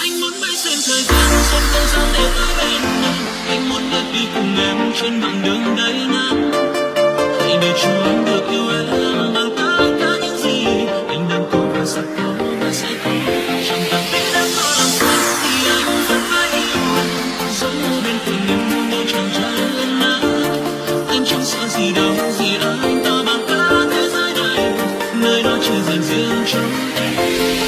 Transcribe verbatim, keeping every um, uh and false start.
Anh muốn bay xuyên thời gian xuyên không gian để tới bên em. Anh muốn bước đi cùng em trên đoạn đường đầy nắng. Hãy để cho anh được yêu em bằng tất cả những gì anh đang có và sắp có và sẽ có. Chẳng cần biết em có làm sao thì anh vẫn phải yêu em. Sống bên cạnh em mỗi chàng trai lên nắng. Anh chẳng sợ gì đâu vì anh to bằng cả thế giới này. Nơi đó chỉ dành riêng cho em.